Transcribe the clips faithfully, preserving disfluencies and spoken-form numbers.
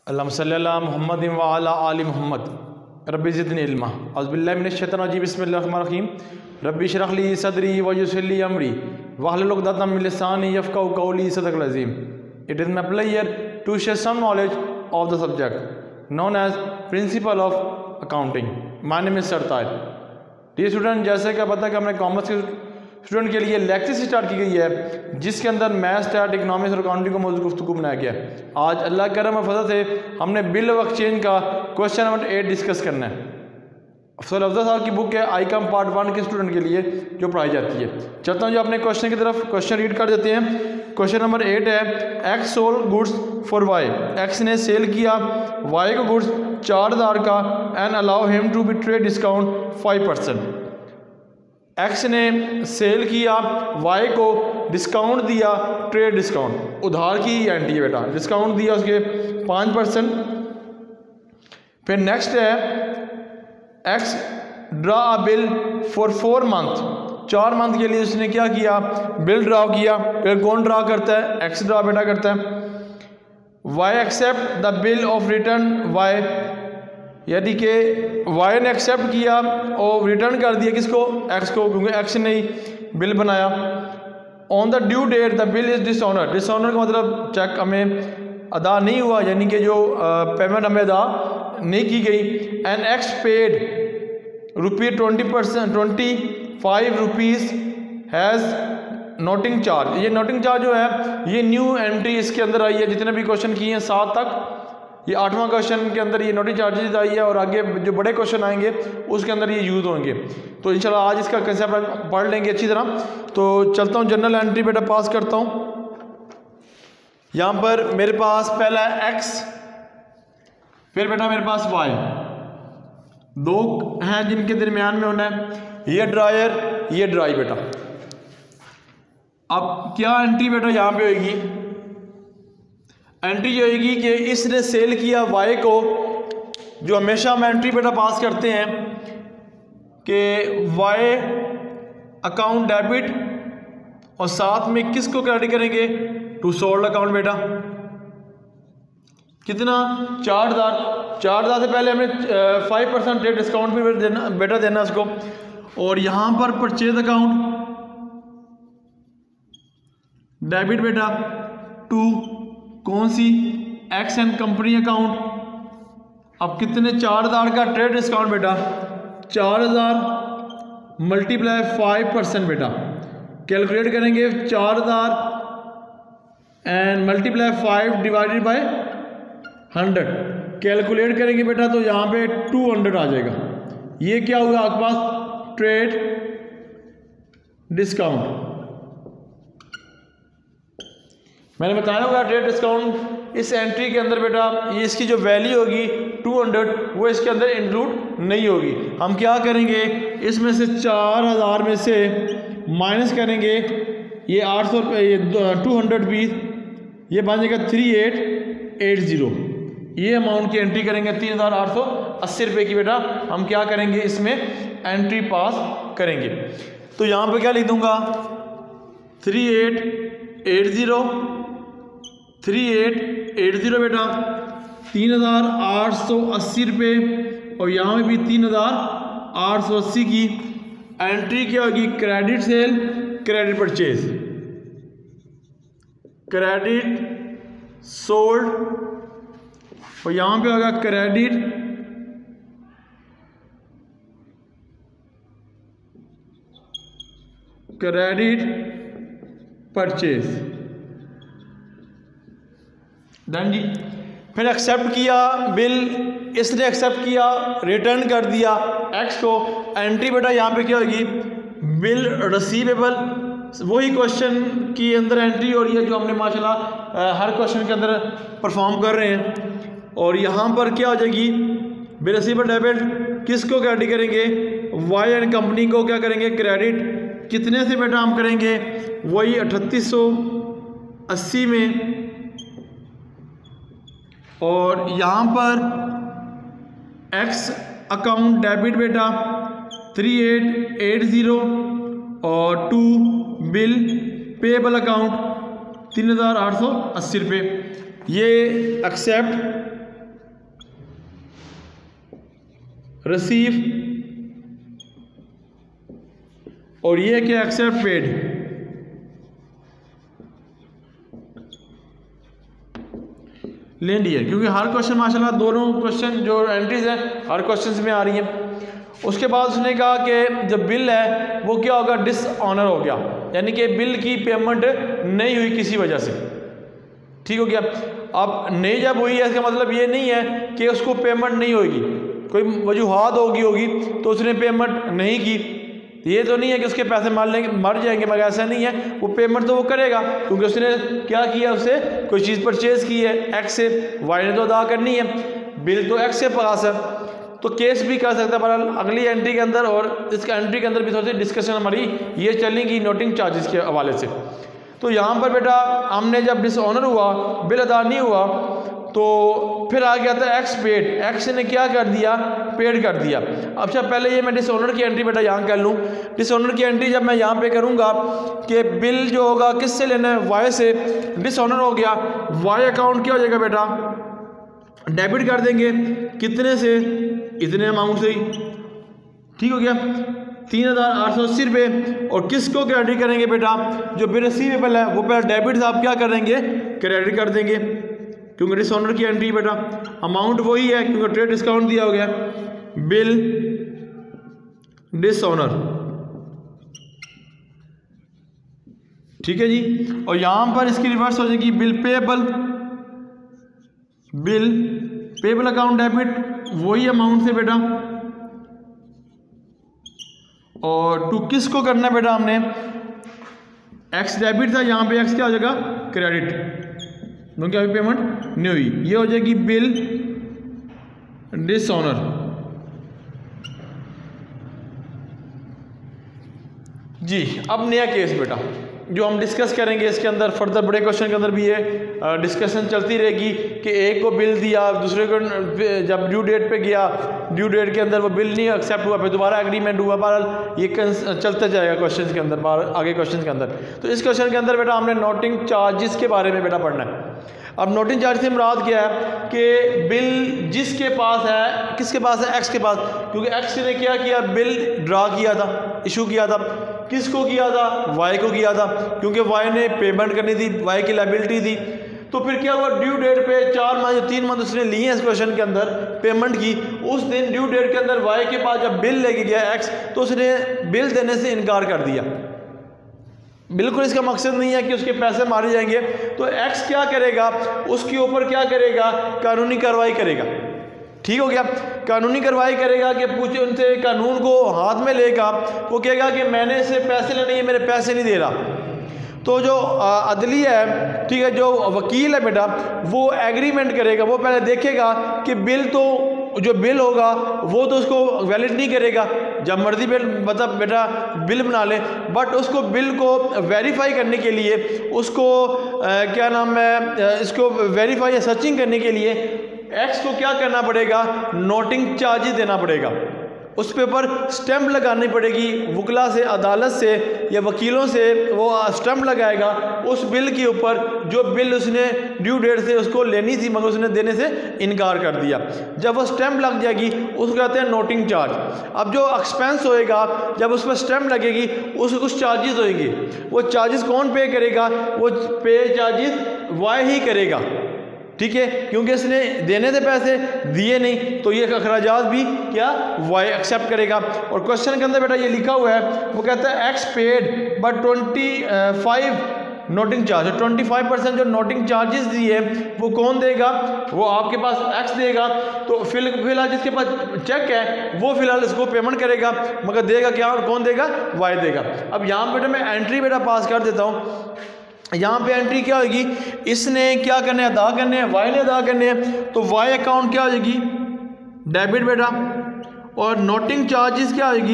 अल्लाहुम्मा सल्ली अला मुहम्मद व अला आलि मुहम्मद रब्बि ज़िदनी इल्मा अऊज़ु बिल्लाहि मिनश शैतानिर रजीम बिस्मिल्लाहिर रहमानिर रहीम रब्बि इश्रह ली सदरी व यस्सिर ली अमरी वहलुल उक़दतम मिन लिसानी यफ़क़हू क़ौली सदक़ल अज़ीम। It is my pleasure to share some knowledge of the subject known as Principle of Accounting. My name is Sartaj. Dear student, जैसे कि पता है कि हमने कॉमर्स के स्टूडेंट के लिए लेक्चर स्टार्ट की गई है जिसके अंदर मैथ, स्टैट, इकोनॉमिक्स और अकाउंटिंग को मौजूद गुफ्तगू बनाया गया है। आज अल्लाह के करम और फजल से हमने बिल ऑफ एक्सचेंज का क्वेश्चन नंबर एट डिस्कस करना है। अफजल अफजल साहब की बुक है आई कम पार्ट वन के स्टूडेंट के लिए जो पढ़ाई जाती है। चलता हूँ जो अपने क्वेश्चन की तरफ, क्वेश्चन रीड कर देते हैं। क्वेश्चन नंबर एट है X sold goods for Y. X ने सेल किया वाई को गुड्स चार हज़ार का and allow him to be trade discount five percent. X ने सेल किया वाई को डिस्काउंट दिया, ट्रेड डिस्काउंट उधार की एंटी है बेटा, डिस्काउंट दिया उसके पाँच परसेंट। फिर नेक्स्ट है X draw a bill for four month. चार मंथ के लिए उसने क्या किया, बिल ड्रा किया। फिर कौन ड्रा करता है, एक्स ड्रा बेटा करता है। Y accept the bill of return Y, यानी कि वाई ने एक्सेप्ट किया और रिटर्न कर दिया किसको, एक्स को, क्योंकि एक्स ने ही बिल बनाया। On the due date the bill is dishonour. Dishonour का मतलब चेक हमें अदा नहीं हुआ, यानी कि जो पेमेंट हमें अदा नहीं की गई। एंड एक्स पेड रुपये twenty percent twenty five rupees has noting charge. ये नोटिंग चार्ज जो है ये न्यू एंट्री इसके अंदर आई है। जितने भी क्वेश्चन किए हैं सात तक, ये आठवां क्वेश्चन के अंदर ये नोटिंग चार्जेज आई है और आगे जो बड़े क्वेश्चन आएंगे उसके अंदर ये यूज़ होंगे। तो इंशाल्लाह आज इसका कंसेप्ट पढ़ लेंगे अच्छी तरह। तो चलता हूँ जनरल एंट्री बेटा पास करता हूँ। यहाँ पर मेरे पास पहला है एक्स, फिर बेटा मेरे पास वाई, दो हैं जिनके दरमियान में होना है। ये ड्रायर, ये ड्राई बेटा। अब क्या एंट्री बेटा यहाँ पे होगी, एंट्री ये होगी कि इसने सेल किया वाई को, जो हमेशा हम एंट्री बेटा पास करते हैं कि वाई अकाउंट डेबिट और साथ में किसको क्रेडिट करेंगे, टू सोल्ड अकाउंट बेटा। कितना, चार हज़ार। चार हज़ार से पहले हमें फाइव परसेंट रेट डिस्काउंट भी देना बेटा देना उसको। और यहाँ पर परचेज अकाउंट डेबिट बेटा टू कौन सी, एक्स एंड कंपनी अकाउंट। अब कितने, चार हज़ार का ट्रेड डिस्काउंट बेटा, चार हज़ार मल्टीप्लाई फाइव परसेंट बेटा। कैलकुलेट करेंगे चार हज़ार and multiply five divided by hundred. Calculate करेंगे बेटा तो यहाँ पे टू हंड्रेड आ जाएगा। ये क्या हुआ आपके पास, ट्रेड डिस्काउंट। मैंने बताया होगा ट्रेड डिस्काउंट इस एंट्री के अंदर बेटा ये इसकी जो वैल्यू होगी टू हंड्रेड वो इसके अंदर इंक्लूड नहीं होगी। हम क्या करेंगे, इसमें से चार हज़ार में से माइनस करेंगे ये आठ सौ ये टू हंड्रेड बीस, ये बन जाएगा थ्री एट एट ज़ीरो। ये अमाउंट की एंट्री करेंगे तीन हज़ार आठ सौ अस्सी रुपये की बेटा। हम क्या करेंगे, इसमें एंट्री पास करेंगे। तो यहाँ पे क्या लिख दूंगा, three eight eight zero three eight eight zero बेटा, तीन हज़ार आठ सौ अस्सी रुपये और यहाँ में भी तीन हज़ार आठ सौ अस्सी की एंट्री क्या होगी, credit sale credit purchase, credit sold और यहाँ पे होगा क्रेडिट क्रेडिट परचेज। डन जी। फिर एक्सेप्ट किया बिल, इसने एक्सेप्ट किया, रिटर्न कर दिया एक्स को। एंट्री बेटा यहाँ पे क्या होगी, बिल रिसीवेबल। वही क्वेश्चन की अंदर एंट्री हो रही है जो हमने माशाल्लाह हर क्वेश्चन के अंदर परफॉर्म कर रहे हैं। और यहाँ पर क्या हो जाएगी, बिल रिसीवेबल डेबिट किसको क्रेडिट करेंगे, वाई एंड कंपनी को क्या करेंगे, क्रेडिट। कितने से बेटा हम करेंगे, वही अठतीस सौ अस्सी में। और यहाँ पर एक्स अकाउंट डेबिट बेटा थ्री एट एट ज़ीरो और टू बिल पेबल अकाउंट तीन हज़ार आठ सौ अस्सी रुपये। ये एक्सेप्ट रिसीव, और ये क्या एक्सेप्ट पेड। लेंड ईयर, क्योंकि हर क्वेश्चन माशाल्लाह दोनों क्वेश्चन जो एंट्रीज हैं हर क्वेश्चन में आ रही हैं। उसके बाद उसने कहा कि जब बिल है वो क्या होगा, डिसऑनर हो गया, यानी कि बिल की पेमेंट नहीं हुई किसी वजह से। ठीक हो गया। अब नहीं जब हुई है इसका मतलब ये नहीं है कि उसको पेमेंट नहीं होगी, कोई वजूहात होगी होगी तो उसने पेमेंट नहीं की। ये तो नहीं है कि उसके पैसे मार लेंगे मर जाएंगे, मगर ऐसा नहीं है, वो पेमेंट तो वो करेगा क्योंकि उसने क्या किया, उससे कोई चीज़ परचेज़ की है एक्स से, वाई ने तो अदा करनी है, बिल तो एक्स से पास है, तो केस भी कर सकता है। बहरहाल अगली एंट्री के अंदर और इसका एंट्री के अंदर भी थोड़ी सी डिस्कशन हमारी ये चलेगी नोटिंग चार्जेस के हवाले से। तो यहाँ पर बेटा हमने जब डिसऑनर हुआ, बिल अदा नहीं हुआ, तो फिर आ गया था एक्स पेड, एक्स ने क्या कर दिया, पेड कर दिया। अच्छा पहले ये मैं डिसऑनर की एंट्री बेटा यहाँ कर लूँ। डिसऑनर की एंट्री जब मैं यहाँ पे करूँगा कि बिल जो होगा किससे लेना है, वाई से, डिसऑनर हो गया, वाई अकाउंट क्या हो जाएगा बेटा, डेबिट कर देंगे, कितने से, इतने अमाउंट से ही। ठीक हो गया, तीन हज़ार आठ सौ अस्सी रुपये। और किसको क्रेडिट करेंगे बेटा, जो बिल रिसीवेबल है वो पहले डेबिट से आप क्या करेंगे, क्रेडिट कर देंगे, क्योंकि डिसऑनर की एंट्री बेटा अमाउंट वही है क्योंकि ट्रेड डिस्काउंट दिया हो गया। बिल डिसऑनर, ठीक है जी। और यहां पर इसकी रिवर्स हो जाएगी bill payable, bill payable account debit, वही अमाउंट से बेटा। और टू किसको करना है बेटा, हमने एक्स डेबिट था, यहां पे एक्स क्या हो जाएगा, क्रेडिट, क्योंकि अभी पेमेंट नहीं हुई। ये हो जाएगी बिल डिसऑनर। जी अब नया केस बेटा जो हम डिस्कस करेंगे, इसके अंदर फर्दर बड़े क्वेश्चन के अंदर भी ये डिस्कशन चलती रहेगी कि एक को बिल दिया, दूसरे को जब ड्यू डेट पे गया, ड्यू डेट के अंदर वो बिल नहीं एक्सेप्ट हुआ, फिर दोबारा एग्रीमेंट हुआ, बहरहाल ये चलता जाएगा क्वेश्चन के अंदर, आगे क्वेश्चन के अंदर। तो इस क्वेश्चन के अंदर बेटा हमने नोटिंग चार्जेस के बारे में बेटा पढ़ना है। अब नोटिंग चार्ज से मुराद क्या है कि बिल जिसके पास है, किसके पास है, एक्स के पास, क्योंकि एक्स ने क्या किया, बिल ड्रा किया था, इशू किया था, किसको किया था, वाई को किया था, क्योंकि वाई ने पेमेंट करनी थी, वाई की लायबिलिटी थी। तो फिर क्या हुआ, ड्यू डेट पे चार माह या तीन माह उसने लिए हैं इस क्वेश्चन के अंदर पेमेंट की, उस दिन ड्यू डेट के अंदर वाई के पास जब बिल लेके गया एक्स, तो उसने बिल देने से इनकार कर दिया। बिल्कुल इसका मकसद नहीं है कि उसके पैसे मारे जाएंगे, तो एक्स क्या करेगा, उसके ऊपर क्या करेगा, कानूनी कार्रवाई करेगा। ठीक हो गया, कानूनी कार्रवाई करेगा कि पूछे उनसे, कानून को हाथ में लेगा, वो कहेगा कि मैंने इससे पैसे लेने, ये मेरे पैसे नहीं दे रहा। तो जो अदली है, ठीक है, जो वकील है बेटा, वो एग्रीमेंट करेगा, वो पहले देखेगा कि बिल तो जो बिल होगा वो तो उसको वैलिड नहीं करेगा, जब मर्जी बिल मतलब बेटा बिल बना ले, बट उसको बिल को वेरीफाई करने के लिए, उसको आ, क्या नाम है, इसको वेरीफाई या सर्चिंग करने के लिए एक्स को क्या करना पड़ेगा, नोटिंग चार्जेस देना पड़ेगा, उस पे ऊपर स्टैंप लगानी पड़ेगी, वकला से, अदालत से या वकीलों से वो स्टैंप लगाएगा उस बिल के ऊपर, जो बिल उसने ड्यू डेट से उसको लेनी थी मगर उसने देने से इनकार कर दिया। जब वो स्टैंप लग जाएगी उसको कहते हैं नोटिंग चार्ज। अब जो एक्सपेंस होएगा, जब उस पर स्टैंप लगेगी उसको कुछ चार्जेस होंगे, वो चार्जेस कौन पे करेगा, वो पे चार्जेस वाई ही करेगा। ठीक है, क्योंकि इसने देने थे पैसे, दिए नहीं, तो ये अखराजात भी क्या वाई एक्सेप्ट करेगा। और क्वेश्चन के अंदर बेटा ये लिखा हुआ है, वो कहता है X paid but twenty five noting charge, twenty five percent जो नोटिंग चार्जेस दिए वो कौन देगा, वो आपके पास एक्स देगा। तो फिल फिलहाल जिसके पास चेक है वो फिलहाल इसको पेमेंट करेगा, मगर देगा क्या, और कौन देगा, वाई देगा। अब यहाँ बेटा मैं एंट्री बेटा पास कर देता हूँ। यहाँ पे एंट्री क्या होगी, इसने क्या करने हैं, अदा करने हैं, वाई ने अदा करने हैं, तो वाई अकाउंट क्या हो जाएगी, डेबिट बेटा। और नोटिंग चार्जेस क्या होगी,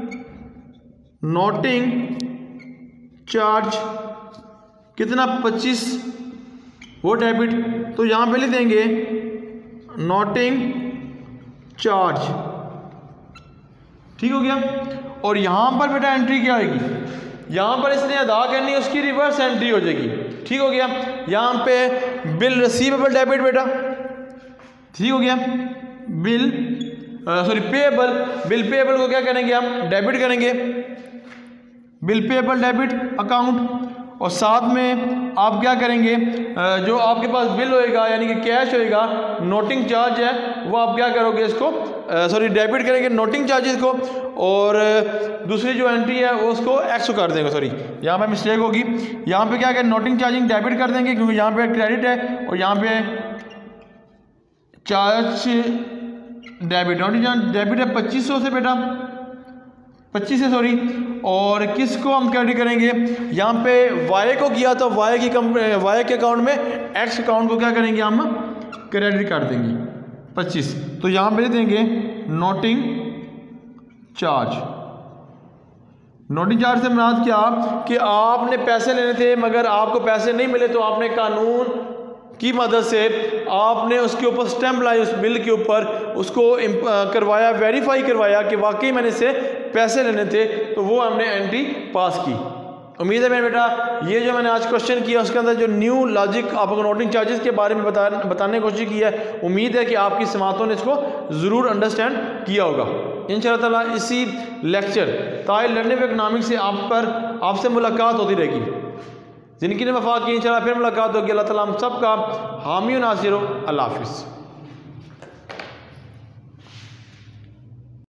नोटिंग चार्ज कितना, पच्चीस, वो डेबिट, तो यहाँ पे लिख देंगे नोटिंग चार्ज। ठीक हो गया। और यहाँ पर बेटा एंट्री क्या होगी, यहाँ पर इसने अदा करनी, उसकी रिवर्स एंट्री हो जाएगी। ठीक हो गया, यहाँ पे बिल रिसीवेबल डेबिट बेटा, ठीक हो गया, bill sorry payable, bill payable को क्या करेंगे हम, डेबिट करेंगे, बिल पेएबल डेबिट अकाउंट। और साथ में आप क्या करेंगे, जो आपके पास बिल होएगा यानी कि कैश होएगा, नोटिंग चार्ज है वो आप क्या करोगे, इसको सॉरी डेबिट करेंगे नोटिंग चार्जेस को, और दूसरी जो एंट्री है वो उसको एक्स कर देंगे। सॉरी यहाँ पे मिस्टेक होगी, यहाँ पे क्या करें, नोटिंग चार्जिंग डेबिट कर देंगे क्योंकि यहाँ पे क्रेडिट है और यहाँ पे चार्ज डेबिट, नोटिंग डेबिट है पच्चीस सौ से बेटा, पच्चीस है सॉरी। और किसको हम क्रेडिट करेंगे, यहाँ पे वाई को किया तो वाई की कंपनी वाई के अकाउंट में एक्स अकाउंट को क्या करेंगे, हम क्रेडिट कर देंगे पच्चीस। तो यहाँ पे देंगे नोटिंग चार्ज। नोटिंग चार्ज से मुराद क्या कि आपने पैसे लेने थे मगर आपको पैसे नहीं मिले, तो आपने कानून की मदद से आपने उसके ऊपर स्टैम्प लाई, उस बिल के ऊपर उसको करवाया, वेरीफाई करवाया कि वाकई मैंने इससे पैसे लेने थे, तो वो हमने एंट्री पास की। उम्मीद है मेरे बेटा ये जो मैंने आज क्वेश्चन किया उसके अंदर जो न्यू लॉजिक आपको नोटिंग चार्जेस के बारे में बता बताने की कोशिश की है, उम्मीद है कि आपकी समातों ने इसको ज़रूर अंडरस्टैंड किया होगा। इंशाअल्लाह ताला इसी लेक्चर ताई लर्निंग ऑफ इकनॉमिक्स से आप पर आपसे मुलाकात होती रहेगी। जिनकी ने वफा की इंशाअल्लाह फिर मुलाकात होगी। अल्लाह ताला हम सब का हामी नासिर हो। अल्लाह हाफिज़।